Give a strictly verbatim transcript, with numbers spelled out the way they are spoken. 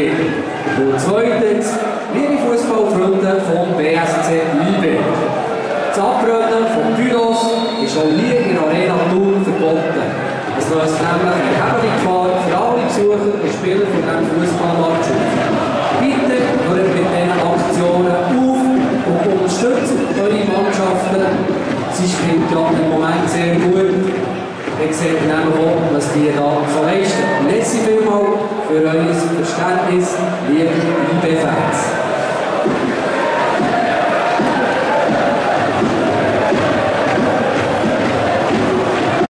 B. Und zweitens, liebe Fußballfreunde vom B S C Liebe. Das Abbrennen von Pyros ist auch hier in der Arena Thun verboten. Es löst nämlich eine erhebliche Gefahr für alle Besucher und Spieler von diesem Fußballmatch auf. Bitte hört mit diesen Aktionen auf und unterstützt eure Mannschaften. Sie spielt ja im Moment sehr gut. Ihr seht nämlich auch, was die da so leisten. Merci vielmals für euer Verständnis, liebe I B-Fans.